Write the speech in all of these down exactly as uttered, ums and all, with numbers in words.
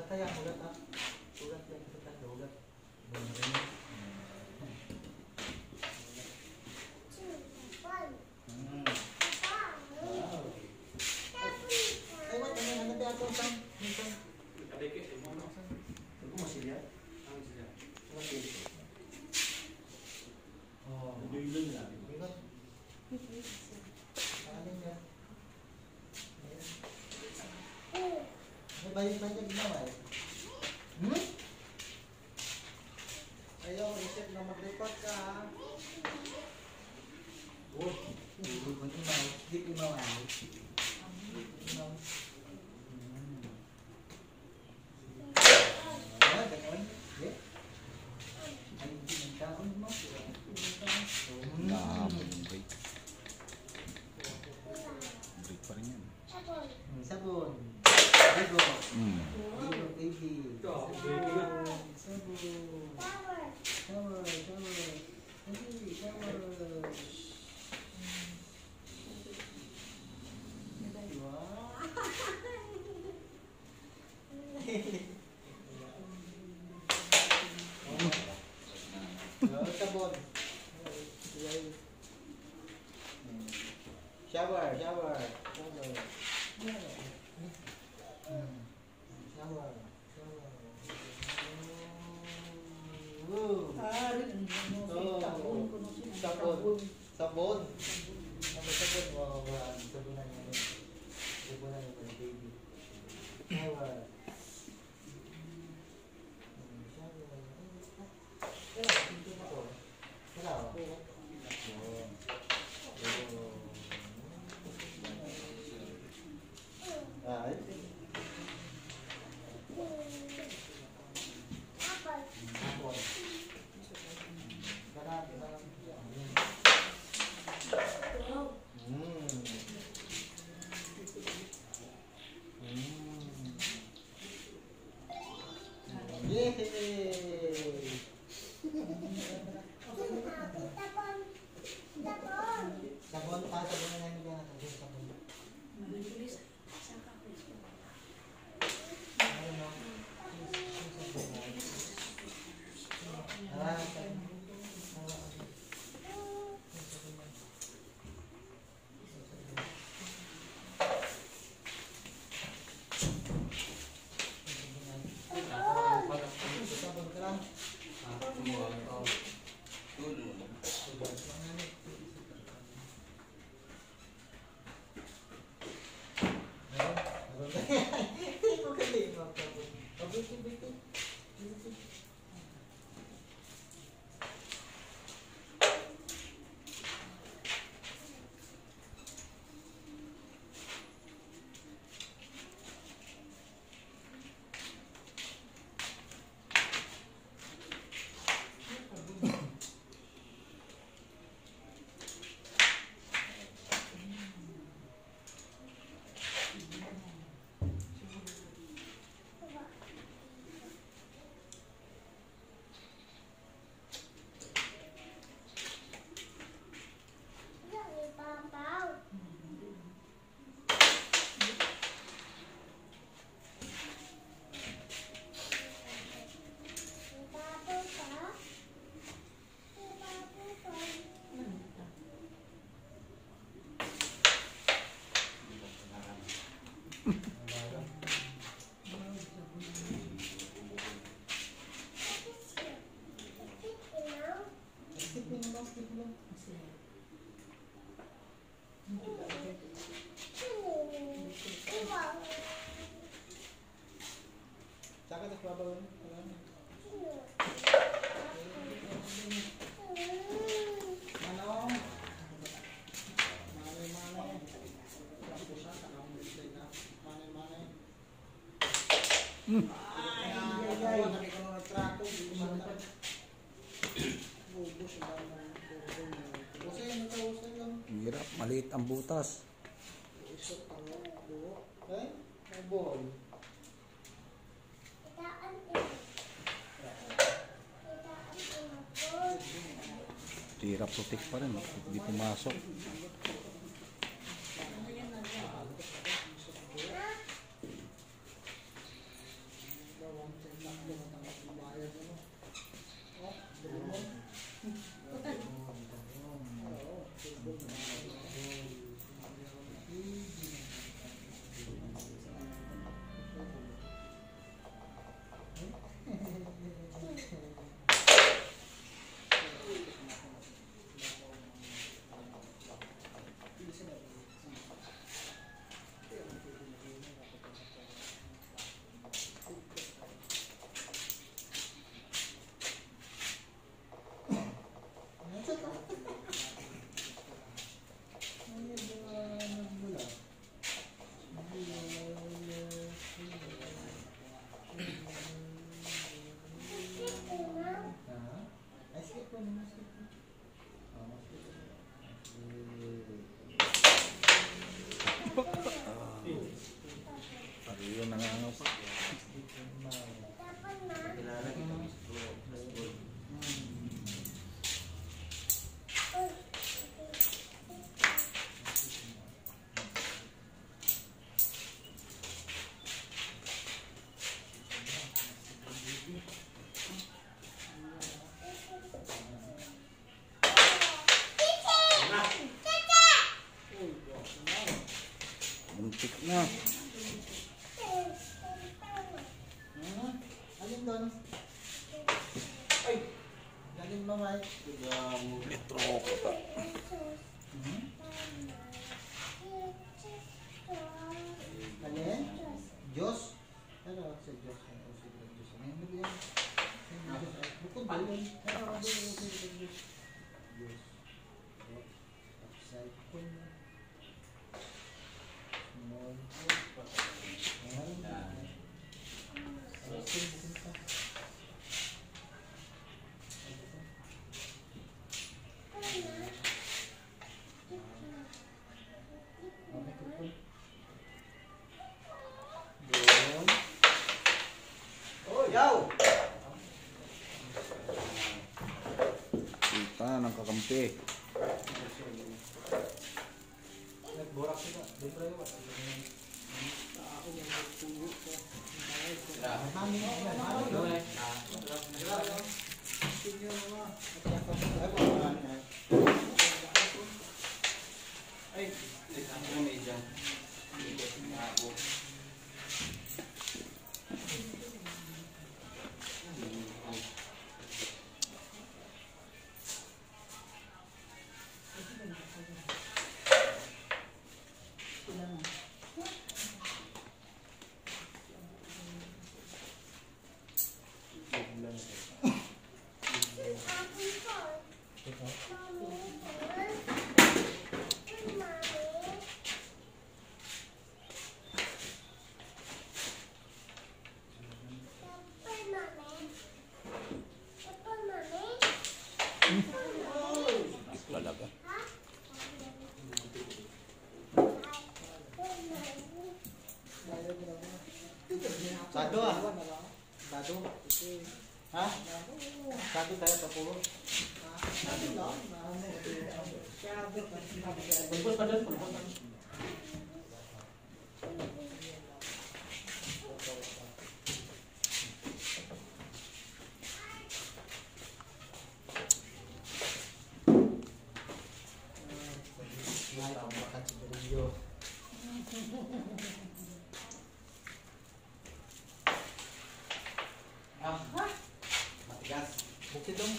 kaya, ugat ah. Ugat yan, ugat, ugat. Ay, what? Ano yung nagati ako? Saan? Saan? Kadikit. Ito masilya? Ang sila. Masilya. Oh. Nagbibilan nila. Ugat. Alin yan? May balik-balik ginawa eh. Hmm? Ayaw, isip na mag-report ka ha. Oh, hindi ko imaw. Hindi ko imaw ay. Imaw. Ah, gano'n? Eh? Ay, hindi nagkaon mo. Break. Break pa rin yan. Sabon. Ligo. Mm. Ligo, baby. Ito, Sabon. Sabon. Shower. Shower. Shower. Baby, shower. Wow. Sabon. Shower, shower. Shower. Shower. Shower. Woo. Sabon. Sabon. Ano sabon? Wow, wow. Sabunan niya. Sabunan niya ng baby. Shower. Shower. Shower. Ay. Apple. Sarap, sarap. Mm. Mm. Yay! Sabon pa, sabon na namin yan. Sabon. Saka nagbabaw yun. Manong. Manay, manay. Tapos siya, takang display na. Manay, manay. Ay, ay, ay. Nakita ko ng trato. Bubos ba na? Usay, nagkausay lang. Hirap, maliit ang butas. Isot ang buo. Eh? Ang buo. Hirap putik pa rin, hindi pumasok. Ayun, nangangaw pa. Muntik na. Alin doon? Ay! Galing mamay. Litro ko ta. Alin? Diyos? Ano sa Diyos? Ano sa Diyos? Ano yung bigyan? Bukod ba yun? Ano ang bigyan sa Diyos? Diyos. Upside down. Small. Kita ng kakampi. Nagborak sila. Libre yun. Mami na. Mami na. Ay, ako may dyan. Ako. Talaga. Sado ah. Sado. Ha? Sado tayo sa pulo. Sado lang. Pulpul pa doon. Pulpul pa doon. Ah, matigas. Bukid dong.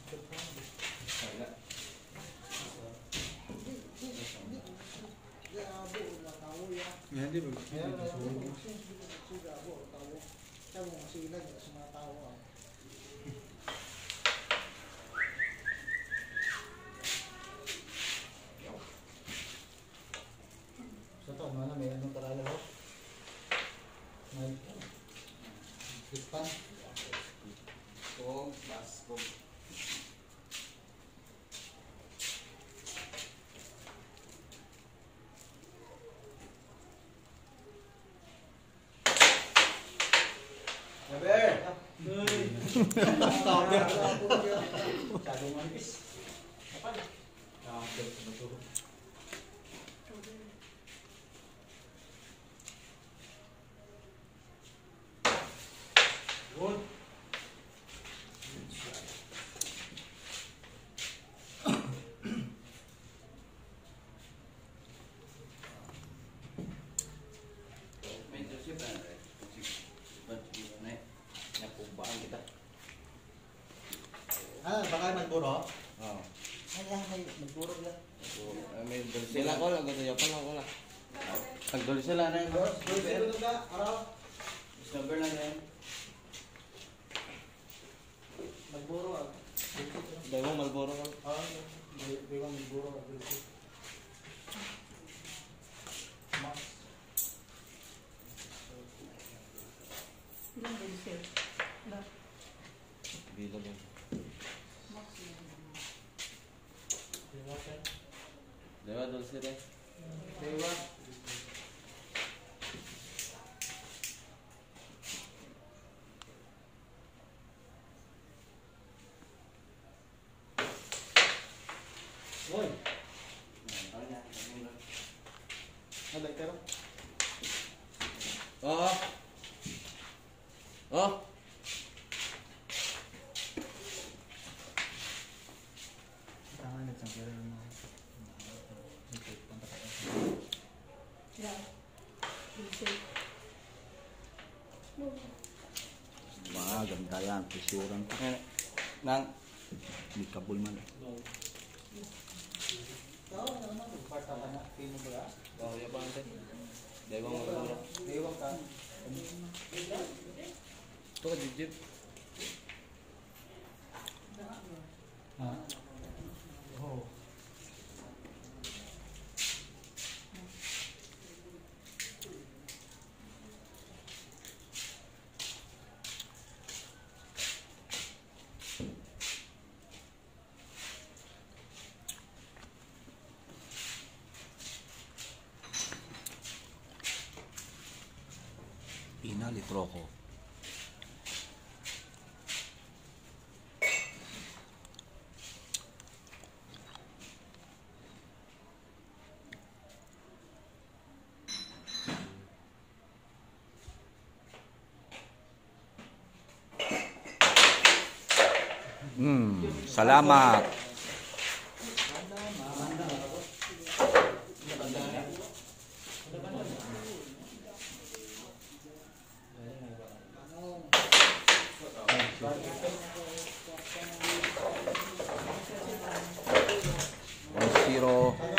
Yan, di ba? Sa to, mana may anong karala ho? May pispan. Kung, bas, kung. Saber! Saber! Sabi mo manipis. Kapal? Ah, ito. Saan kita? Ah, baka Malboro? Oo. Ay, ah, may Malboro yan. May dulce lang ko lang. Gusto niyo pa lang ko lang. Tag-dulce lang na yung boss. Dulce ito ka, araw. Snubber lang yan. Malboro ah. Dahil mo Malboro ko. Ah, di ba Malboro ah, dulce. Mas. Ilang dulce? Ilang? Bilo lang. Diba, sir? Diba dulce rin? Diba? Hoy! Ano ka ro? Oo. Oh. Tama na sa kaya mo. Ilang? Dulce. Mga ganda yan. Pisuran pa. Eh, Nang. Di kabul man. Tao na naman, part ka na. Pino ba? Oh, ya pa ante. Diba Malboro? Ewan ka. Ito ka jib-jib. Ha? Oo. Ina, litro ko. Hmm, salamat. One zero.